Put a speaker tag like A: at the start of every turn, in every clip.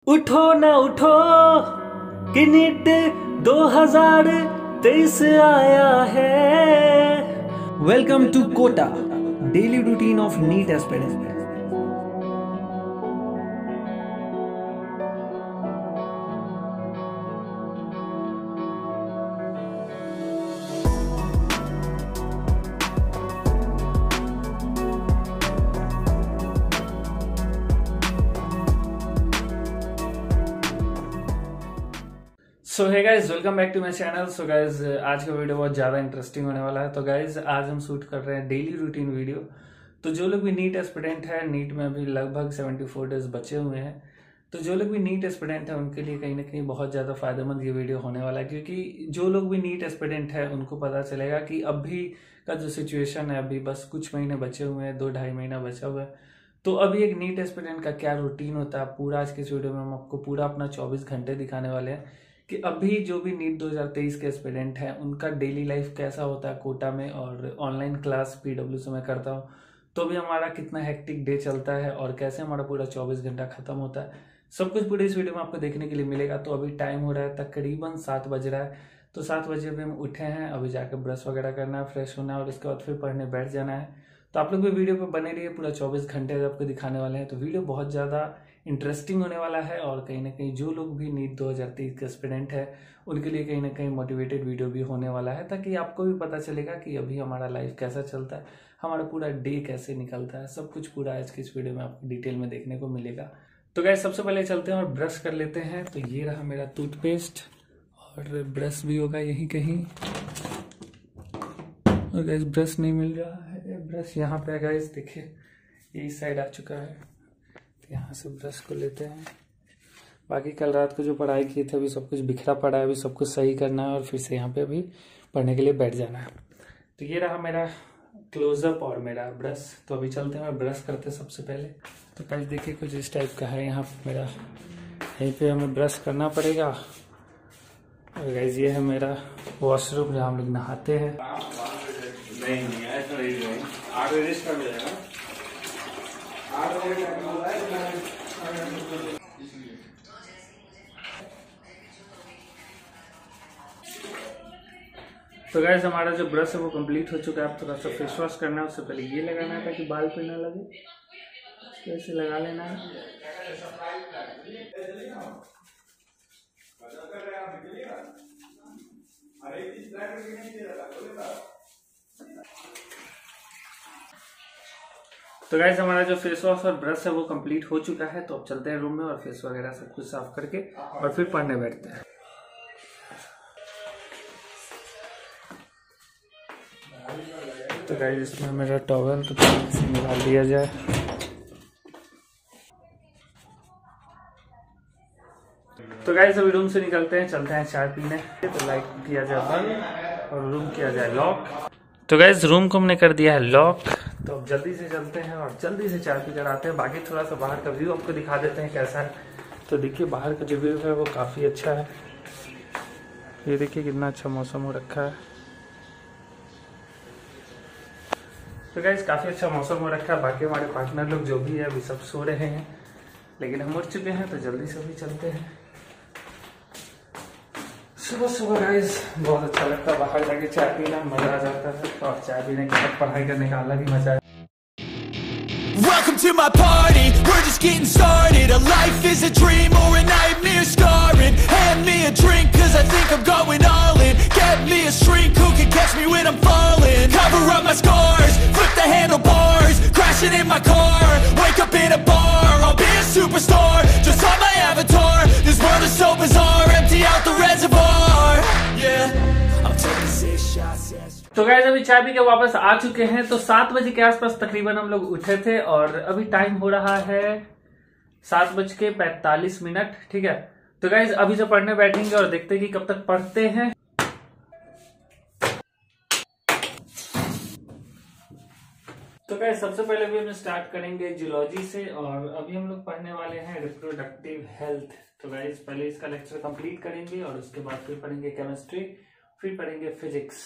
A: उठो ना उठो कि नीट 2023 आया है। Welcome to Kota, daily routine of NEET aspirant. So hey guys, welcome back to my channel. So guys, आज का वीडियो बहुत ज़्यादा इंटरेस्टिंग होने वाला है। तो गाइज, आज हम शूट कर रहे हैं डेली रूटीन वीडियो। तो जो लोग भी नीट एस्पिरेंट है, नीट में अभी लगभग 74 डेज बचे हुए हैं, तो जो लोग भी नीट एस्पिरेंट है उनके लिए कहीं ना कहीं बहुत ज़्यादा फायदेमंद ये वीडियो होने वाला है। क्योंकि जो लोग भी नीट एस्पिरेंट है उनको पता चलेगा कि अभी का जो सिचुएशन है, अभी बस कुछ महीने बचे हुए हैं, 2-2.5 महीना बचा हुआ है। तो अभी एक नीट एस्पिरेंट का क्या रूटीन होता है, पूरा आज के इस वीडियो में हम आपको पूरा अपना 24 घंटे दिखाने वाले हैं कि अभी जो भी नीट 2023 के एस्पिरेंट हैं उनका डेली लाइफ कैसा होता है कोटा में। और ऑनलाइन क्लास पीडब्ल्यू से मैं करता हूँ, तो भी हमारा कितना हेक्टिक डे चलता है और कैसे हमारा पूरा 24 घंटा खत्म होता है, सब कुछ पूरे इस वीडियो में आपको देखने के लिए मिलेगा। तो अभी टाइम हो रहा है तकरीबन 7 बज रहा है। तो 7 बजे पे हम उठे हैं, अभी जाकर ब्रश वगैरह करना है, फ्रेश होना है और उसके बाद फिर पढ़ने बैठ जाना है। तो आप लोग भी वीडियो पे बने रहिए, पूरा 24 घंटे आपको दिखाने वाले हैं। तो वीडियो बहुत ज़्यादा इंटरेस्टिंग होने वाला है और कहीं ना कहीं जो लोग भी नीट 2023 के एस्पिरेंट है उनके लिए कहीं ना कहीं मोटिवेटेड वीडियो भी होने वाला है, ताकि आपको भी पता चलेगा कि अभी हमारा लाइफ कैसा चलता है, हमारा पूरा डे कैसे निकलता है। सब कुछ पूरा आज की इस वीडियो में आपको डिटेल में देखने को मिलेगा। तो गाइस, सबसे पहले चलते हैं और ब्रश कर लेते हैं। तो ये रहा मेरा टूथपेस्ट और ब्रश भी होगा यहीं कहीं। और गाइस, ब्रश नहीं मिल रहा है, ब्रश यहाँ पे है गाइस, देखिए ये इस साइड आ चुका है। तो यहाँ से ब्रश को लेते हैं। बाकी कल रात को जो पढ़ाई की थी अभी सब कुछ बिखरा पड़ा है, अभी सब कुछ सही करना है और फिर से यहाँ पे अभी पढ़ने के लिए बैठ जाना है। तो ये रहा मेरा क्लोजअप और मेरा ब्रश। तो अभी चलते हैं और ब्रश करते हैं सबसे पहले। तो गाइस देखिए, कुछ इस टाइप का है यहाँ पे मेरा, यहीं पे हमें ब्रश करना पड़ेगा। और गाइस ये है मेरा वॉशरूम जहाँ हम लोग नहाते हैं। नहीं ऐसा नहीं, 8 बजे का मिलेगा। 8 बजे का तो गाइस, हमारा जो ब्रश है वो कंप्लीट हो चुका है। अब थोड़ा सा फेस वॉश करना है, उससे पहले ये लगाना है ताकि बाल पे ना लगे, कैसे लगा लेना है। तो गाइस, हमारा जो फेस वॉश और ब्रश है वो कंप्लीट हो चुका है। तो अब चलते हैं रूम में और फेस वगैरह सब कुछ साफ करके और फिर पढ़ने बैठते हैं। तो गाइस, इसमें मेरा टॉवल तो इसे निकाल दिया जाए। तो गाइस, अभी रूम से निकलते हैं, चलते हैं चाय पीने। तो लाइट किया जाए बंद और रूम किया जाए लॉक। तो गाइस, रूम को हमने कर दिया है लॉक। तो अब जल्दी से चलते हैं और जल्दी से चाय पी कर आते हैं। बाकी थोड़ा सा बाहर का व्यू आपको दिखा देते हैं कैसा है। तो देखिए, बाहर का जो व्यू है वो काफ़ी अच्छा है। ये देखिए कितना अच्छा मौसम हो रखा है। तो गाइस, काफ़ी अच्छा मौसम हो रखा है। बाकी हमारे पार्टनर लोग जो भी है अभी सब सो रहे हैं, लेकिन हम उठ चुके हैं। तो जल्दी से भी चलते हैं। सुबह सुबह गाइस बहुत अच्छा लगता है बाहर जाके चाय पीना, मजा आ जाता है। और चाय पीने के बाद पढ़ाई करने का अलग ही मजा है।
B: Welcome to my party, we're just getting started. A life is a dream or a nightmare scarring. Hand me a drink cause I think I'm going all in. Get me a shrink who can catch me when I'm falling. Cover up my scars, flip the handlebars. Crashing in my car, wake up in a bar. I'll be a superstar, just on my avatar. This world is so bizarre, empty out the reservoir. Yeah, I'm taking 6 shots, yes.
A: तो guys, अभी चाय P के वापस आ चुके हैं। तो 7 बजे के आसपास तकरीबन हम लोग उठे थे और अभी टाइम हो रहा है 7:45। ठीक है। तो गाइस, अभी से पढ़ने बैठेंगे और देखते हैं कि कब तक पढ़ते हैं। तो गाइस, सबसे पहले भी हम स्टार्ट करेंगे जूलॉजी से और अभी हम लोग पढ़ने वाले हैं रिप्रोडक्टिव हेल्थ। तो गाइस, पहले इसका लेक्चर कंप्लीट करेंगे और उसके बाद फिर पढ़ेंगे केमिस्ट्री, फिर पढ़ेंगे फिजिक्स।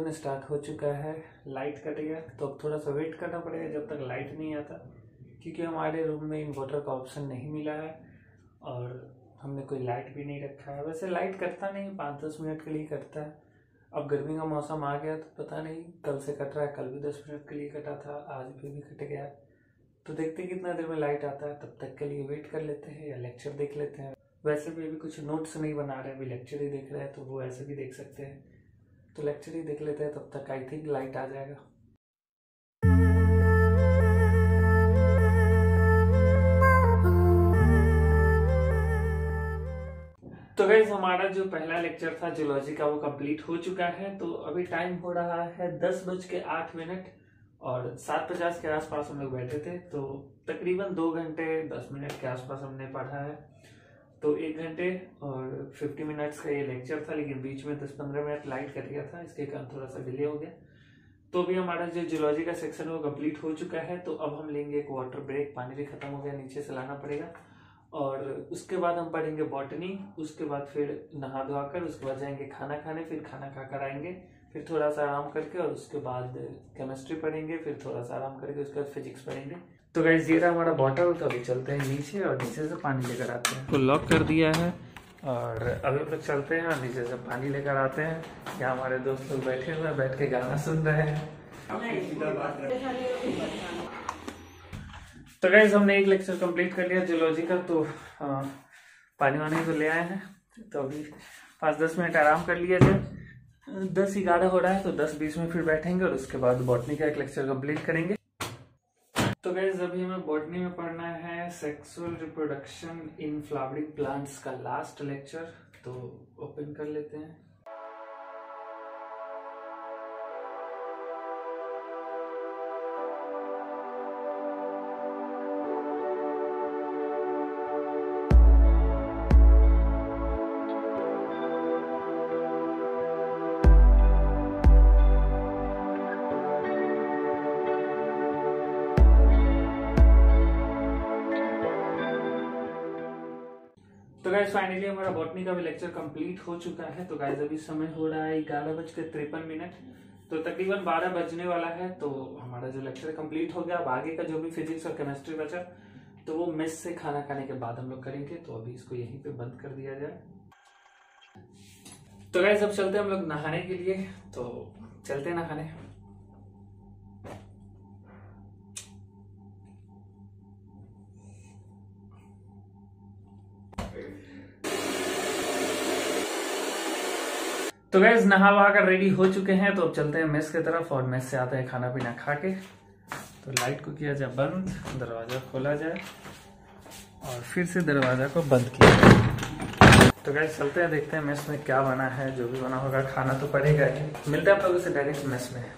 A: रिविजन स्टार्ट हो चुका है। लाइट कट गया तो अब थोड़ा सा वेट करना पड़ेगा जब तक लाइट नहीं आता, क्योंकि हमारे रूम में इन्वर्टर का ऑप्शन नहीं मिला है और हमने कोई लाइट भी नहीं रखा है। वैसे लाइट कटता नहीं, 5-10 मिनट के लिए कटता है। अब गर्मी का मौसम आ गया तो पता नहीं कल से कट रहा है, कल भी 10 मिनट के लिए कटा था, आज भी कट गया। तो देखते हैं कितना देर में लाइट आता है, तब तक के लिए वेट कर लेते हैं या लेक्चर देख लेते हैं। वैसे भी अभी कुछ नोट्स नहीं बना रहे, अभी लेक्चर ही देख रहे हैं, तो वो ऐसे भी देख सकते हैं। तो लेक्चर ही देख लेते हैं, तब तक आई थिंक लाइट आ जाएगा। तो गाइस हमारा जो पहला लेक्चर था जूलॉजी का वो कंप्लीट हो चुका है। तो अभी टाइम हो रहा है 10:08 और 7:50 के आसपास हम लोग बैठे थे। तो तकरीबन 2 घंटे 10 मिनट के आसपास हमने पढ़ा है। तो 1 घंटे और 50 मिनट्स का ये लेक्चर था, लेकिन बीच में 10-15 मिनट लाइट कट गया था, इसके कारण थोड़ा सा डिले हो गया। तो अभी हमारा जो जूलॉजी का सेक्शन है वो कंप्लीट हो चुका है। तो अब हम लेंगे एक वाटर ब्रेक, पानी भी खत्म हो गया, नीचे से लाना पड़ेगा। और उसके बाद हम पढ़ेंगे बॉटनी, उसके बाद फिर नहा धोआ कर उसके बाद जाएंगे खाना खाने, फिर खाना खाकर आएंगे, फिर थोड़ा सा आराम करके और उसके बाद केमिस्ट्री पढ़ेंगे, फिर थोड़ा सा आराम करके उसके बाद फिजिक्स पढ़ेंगे। तो गाइस ये रहा हमारा बॉटल। तो अभी चलते हैं नीचे और नीचे से पानी लेकर आते हैं। तो लॉक कर दिया है और अभी हम लोग चलते हैं और नीचे से पानी लेकर आते हैं। यहाँ हमारे दोस्त लोग बैठे हुए हैं, बैठ के गाना सुन रहे हैं। तो गाइस हमने एक लेक्चर कंप्लीट कर लिया जूलॉजी का। तो पानी वानी तो ले आए हैं। तो अभी 5-10 मिनट आराम कर लिया जाए। 10-11 हो रहा है, तो 10-20 में फिर बैठेंगे और उसके बाद बॉटनी का एक लेक्चर कंप्लीट करेंगे। तो गाइस अभी हमें बॉटनी में पढ़ना है sexual reproduction in flowering plants का लास्ट लेक्चर। तो ओपन कर लेते हैं। तो गाइस फाइनली हमारा बॉटनी का भी लेक्चर कंप्लीट हो चुका है। तो गाइस अभी समय हो रहा है 11:53। तो तकरीबन 12 बजने वाला है। तो हमारा जो लेक्चर कंप्लीट हो गया। अब आगे का जो भी फिजिक्स और केमिस्ट्री बचा तो वो मेस से खाना खाने के बाद हम लोग करेंगे। तो अभी इसको यहीं पे बंद कर दिया जाए। तो गाइस अब चलते हैं हम लोग नहाने के लिए। तो चलते हैं नहाने। तो गाइस नहा वहा कर रेडी हो चुके हैं। तो अब चलते हैं मेस की तरफ और मेस से आते हैं खाना पीना खा के। तो लाइट को किया जाए बंद, दरवाजा खोला जाए और फिर से दरवाजा को बंद किया जाए। तो गाइस चलते हैं, देखते हैं मेस में क्या बना है। जो भी बना होगा खाना तो पड़ेगा ही। मिलते हैं आप लोगों से डायरेक्ट मेस में।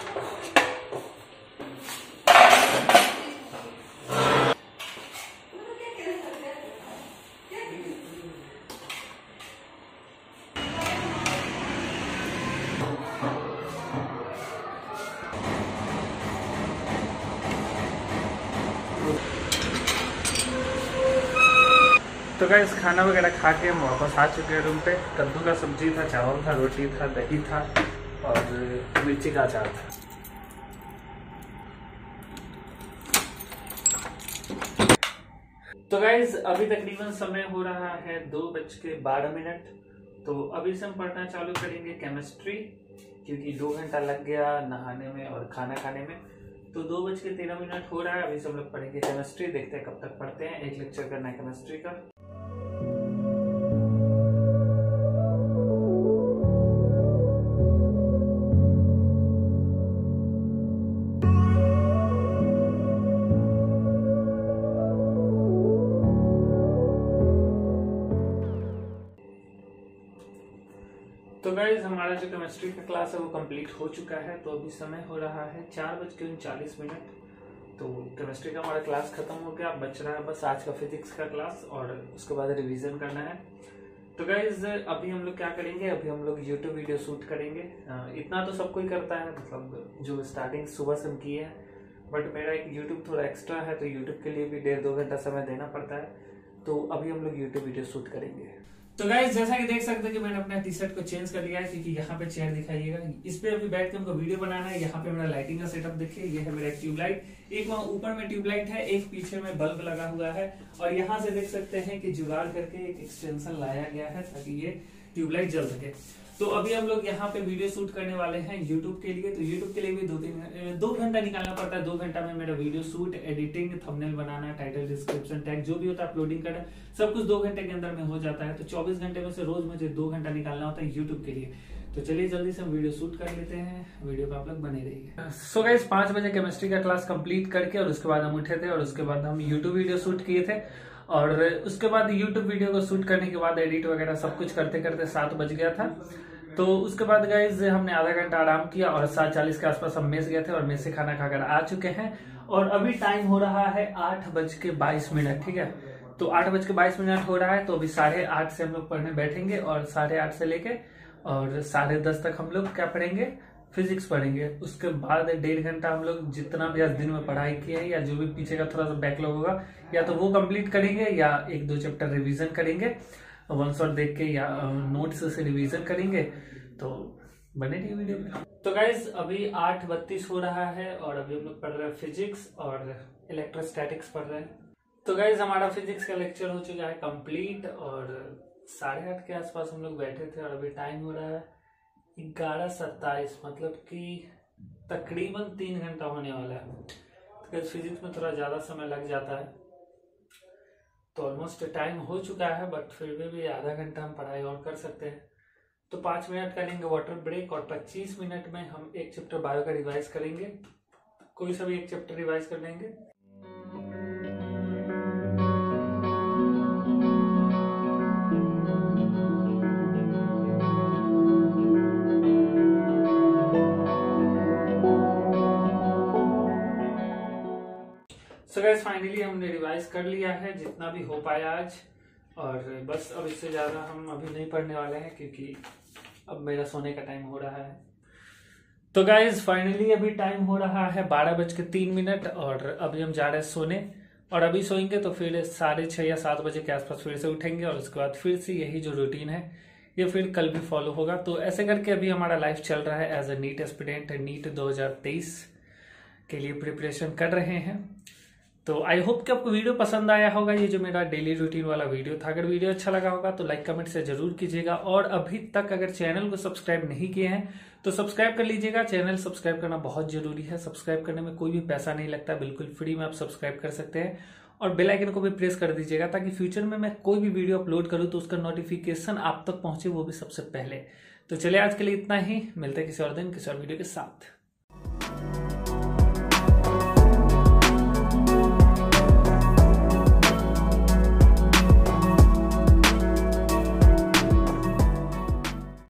A: तो गाइस खाना वगैरह खा के हम वापस आ चुके हैं रूम पे। कद्दू का सब्जी था, चावल था, रोटी था, दही था और मिर्ची का अचार था। तो गाइस अभी तकरीबन समय हो रहा है 2:12। तो अभी से हम पढ़ना चालू करेंगे केमिस्ट्री, क्योंकि 2 घंटा लग गया नहाने में और खाना खाने में। तो 2:13 हो रहा है। अभी से हम लोग पढ़ेंगे केमिस्ट्री। देखते हैं कब तक पढ़ते हैं। एक लेक्चर करना है केमिस्ट्री का। तो गाइज हमारा जो केमिस्ट्री का क्लास है वो कंप्लीट हो चुका है। तो अभी समय हो रहा है 4:39। तो केमिस्ट्री का हमारा क्लास खत्म हो गया। बच रहा है बस आज का फिजिक्स का क्लास और उसके बाद रिवीजन करना है। तो गाइज अभी हम लोग क्या करेंगे, अभी हम लोग यूट्यूब वीडियो शूट करेंगे। इतना तो सब कोई करता है, मतलब जो स्टार्टिंग सुबह से हम किए हैं। बट मेरा एक यूट्यूब थोड़ा एक्स्ट्रा है, तो यूट्यूब के लिए भी 1.5-2 घंटा समय देना पड़ता है। तो अभी हम लोग यूट्यूब वीडियो शूट करेंगे। तो गाइस जैसा कि देख सकते हैं कि मैंने अपना टी शर्ट को चेंज कर लिया है, क्योंकि यहाँ पे चेयर दिखाइएगा, इस पे अभी बैठ के हमको वीडियो बनाना है। यहाँ पे मेरा लाइटिंग का सेटअप देखिए, ये है मेरा ट्यूबलाइट, एक वहाँ ऊपर में ट्यूबलाइट है, एक पीछे में बल्ब लगा हुआ है, और यहाँ से देख सकते हैं कि जुगाड़ करके एक एक्सटेंशन लाया गया है ताकि ये ट्यूबलाइट जल सके। तो अभी हम लोग यहाँ पे वीडियो शूट करने वाले हैं यूट्यूब के लिए। तो यूट्यूब के लिए भी 2 घंटा निकालना पड़ता है। 2 घंटा में मेरा वीडियो शूट, एडिटिंग, थंबनेल बनाना, टाइटल, डिस्क्रिप्शन, टैग जो भी होता है, अपलोडिंग करना, सब कुछ 2 घंटे के अंदर में हो जाता है। तो 24 घंटे में से रोज मुझे 2 घंटा निकालना होता है यूट्यूब के लिए। तो चलिए जल्दी से हम वीडियो शूट कर लेते हैं, वीडियो पे आप लोग बने रहिए। सो गाइस 5 बजे केमिस्ट्री का क्लास कंप्लीट करके और उसके बाद हम उठे थे और उसके बाद हम यूट्यूब वीडियो शूट किए थे, और उसके बाद यूट्यूब वीडियो को शूट करने के बाद एडिट वगैरह सब कुछ करते करते 7 बज गया था। तो उसके बाद गाइज हमने आधा घंटा आराम किया और 7:40 के आसपास हम मेस गए थे और मेस से खाना खाकर आ चुके हैं। और अभी टाइम हो रहा है 8:22, ठीक है। तो 8:22 हो रहा है। तो अभी 8:30 से हम लोग पढ़ने बैठेंगे और 8:30 से लेके और 10:30 तक हम लोग क्या पढ़ेंगे, फिजिक्स पढ़ेंगे। उसके बाद 1.5 घंटा हम लोग जितना भी आज दिन में पढ़ाई किया है या जो भी पीछे का थोड़ा सा बैकलॉग होगा या तो वो कंप्लीट करेंगे या 1-2 चैप्टर रिवीजन करेंगे, वन शॉट देख के या नोट्स से रिवीजन करेंगे। तो बने रहिए वीडियो में। तो गाइज अभी 8:32 हो रहा है और अभी हम लोग पढ़ रहे हैं फिजिक्स और इलेक्ट्रोस्टैटिक्स पढ़ रहे हैं। तो गाइज हमारा फिजिक्स का लेक्चर हो चुका है कंप्लीट और 8:30 के आसपास हम लोग बैठे थे और अभी टाइम हो रहा है 11:27, मतलब कि तकरीबन 3 घंटा होने वाला है। तो फिजिक्स में थोड़ा ज्यादा समय लग जाता है, तो ऑलमोस्ट टाइम हो चुका है, बट फिर भी आधा घंटा हम पढ़ाई और कर सकते हैं। तो 5 मिनट का लेंगे वाटर ब्रेक और 25 मिनट में हम एक चैप्टर बायो का रिवाइज करेंगे। कोई सा भी एक चैप्टर रिवाइज कर लेंगे। सो गाइस फाइनली हमने रिवाइज कर लिया है जितना भी हो पाया आज, और बस अब इससे ज्यादा हम अभी नहीं पढ़ने वाले हैं क्योंकि अब मेरा सोने का टाइम हो रहा है। तो गाइज फाइनली अभी टाइम हो रहा है 12:03 और अभी हम जा रहे हैं सोने, और अभी सोएंगे तो फिर 6:30 या 7 बजे के आसपास फिर से उठेंगे और उसके बाद फिर से यही जो रूटीन है ये फिर कल भी फॉलो होगा। तो ऐसे करके अभी हमारा लाइफ चल रहा है as a NEET aspirant. NEET 2023 के लिए प्रिपरेशन कर रहे हैं। तो आई होप कि आपको वीडियो पसंद आया होगा, ये जो मेरा डेली रूटीन वाला वीडियो था। अगर वीडियो अच्छा लगा होगा तो लाइक कमेंट से जरूर कीजिएगा, और अभी तक अगर चैनल को सब्सक्राइब नहीं किए हैं तो सब्सक्राइब कर लीजिएगा। चैनल सब्सक्राइब करना बहुत जरूरी है। सब्सक्राइब करने में कोई भी पैसा नहीं लगता, बिल्कुल फ्री में आप सब्सक्राइब कर सकते हैं, और बेल आइकन को भी प्रेस कर दीजिएगा ताकि फ्यूचर में मैं कोई भी वीडियो अपलोड करूं तो उसका नोटिफिकेशन आप तक पहुंचे, वो भी सबसे पहले। तो चलिए आज के लिए इतना ही, मिलते हैं किसी और दिन किसी और वीडियो के साथ।